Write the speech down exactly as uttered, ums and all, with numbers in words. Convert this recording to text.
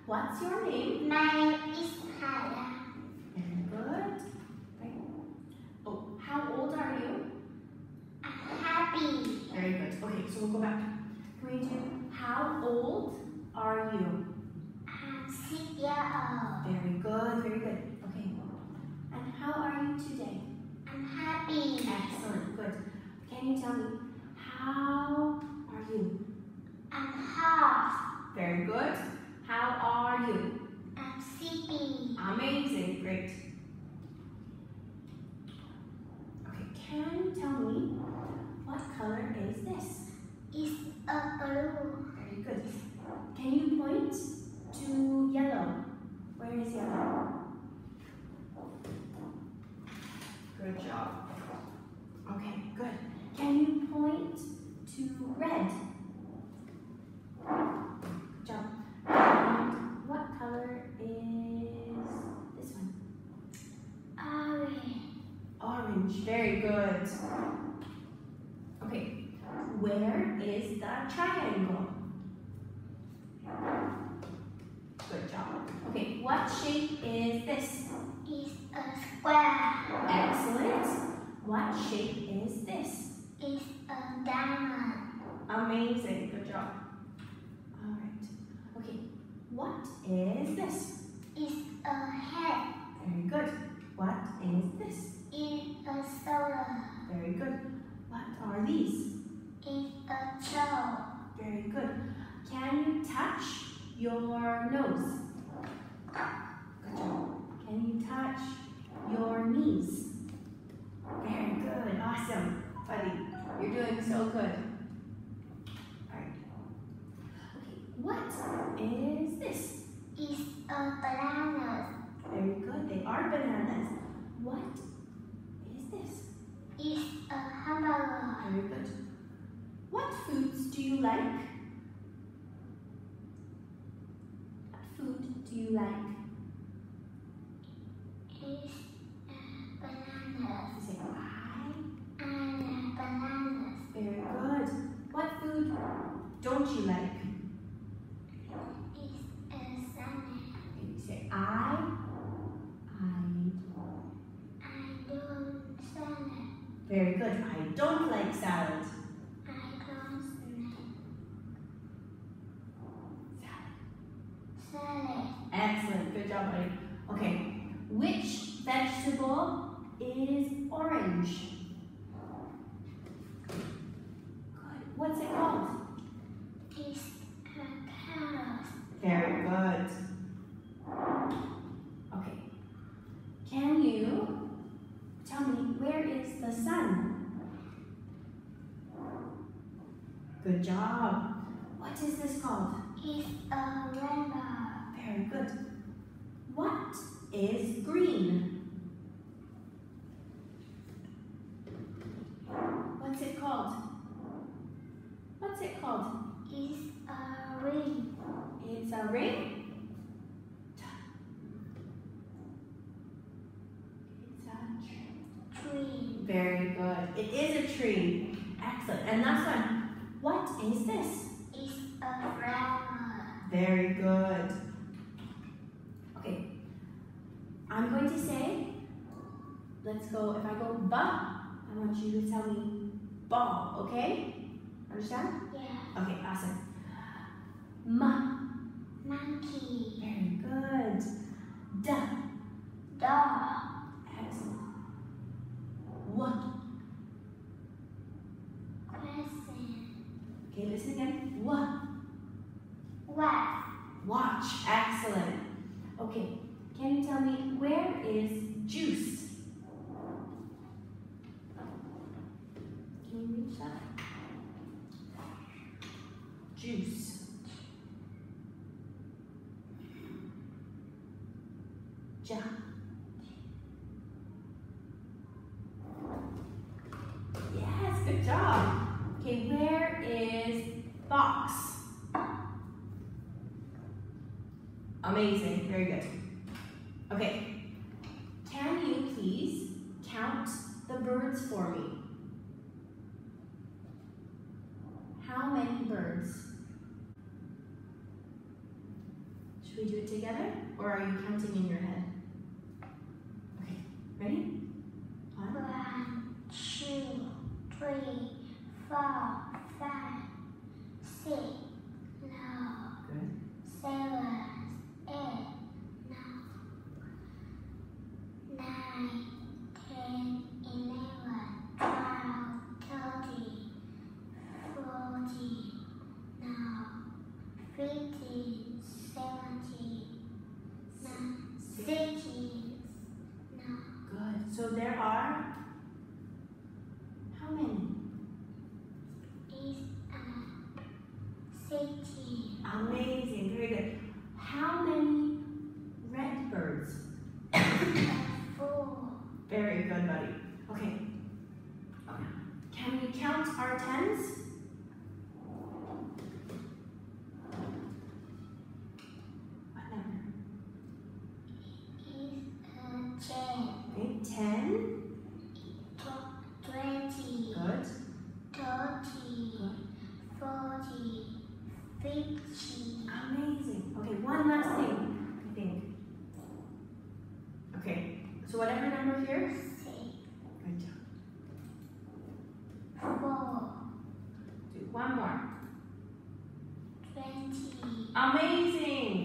What's your name? My name is Haya. Very good. Right. Oh, how old are you? I'm happy. Very good. Okay, so we'll go back. Can we do, how old are you? I'm six years old. Very good, very good. Okay. And how are you today? I'm happy. Excellent, good. Can you tell me, how are you? I'm hot. Very good. How are you? I'm sleepy. Amazing, great. Okay, can you tell me, what color is this? It's a blue. Very good. Can you point to yellow? Where is yellow? Good job. Okay, good. Can you point to red? Good job. And what color is this one? Orange. Orange. Very good. Okay. Where is the triangle? Good job. Okay, what shape is this? It's a square. Excellent. What shape is this? It's a diamond. Amazing. Good job. All right. Okay, what is this? It's a head. Very good. What is this? It's a solar. Very good. What are these? It's a toe. Very good. Can you touch your nose? Good job. Can you touch your knees? Very good. Awesome. Buddy, you're doing so good. All right. Okay, what is this? It's a banana. Very good. They are bananas. What is this? It's a hamburger. Very good. What foods do you like? What food do you like? It's a banana. You say, I. And bananas. Very good. What food don't you like? It's a salad. You say, I. I. I don't salad. Very good. I don't like salad. I don't salad. Salad. Excellent. Good job, buddy. Okay. Which vegetable is orange? Good. What's it called? It's a carrot. Very good. Okay. Can you tell me, where is the sun? Good job. What is this called? It's a rainbow. Very good. What is green? What's it called? What's it called? It's a ring. It's a ring? It's a Tree. Very good. It is a tree. Excellent. And last one. What is this? It's a flower. Very good. Okay. I'm going to say, let's go, if I go ba, I want you to tell me ball, okay? Understand? Yeah. Okay, awesome. Ma. Monkey. Very good. Da. Dog. Excellent. What? Crescent. Okay, listen again. What? What? Watch. Excellent. Okay, can you tell me, where is juice? Can you reach that? Juice. Ja. Yes, good job. Okay, where is box? Amazing, very good. Okay, can you please count the birds for me? How many birds? Should we do it together? Or are you counting in your head? Okay, ready? One, One, two, three, four, five, six, nine, good. seven, eight, nine, nine, ten, eleven, twelve, thirteen, fourteen, now, fifteen, seventeen, now, sixteen, now. Good. So there are how many? Is uh, sixteen. Amazing. Very good. How many red birds? Four. Very good, buddy. Okay. Okay. Can we count our tens? What number? Is uh, ten. Okay, ten. Tw- Twenty. Good. Thirty. Good. Forty. Fifty. Amazing. Okay, one last thing, I think. Okay, so whatever number here. Six. Good job. Four. Do one more. Twenty. Amazing.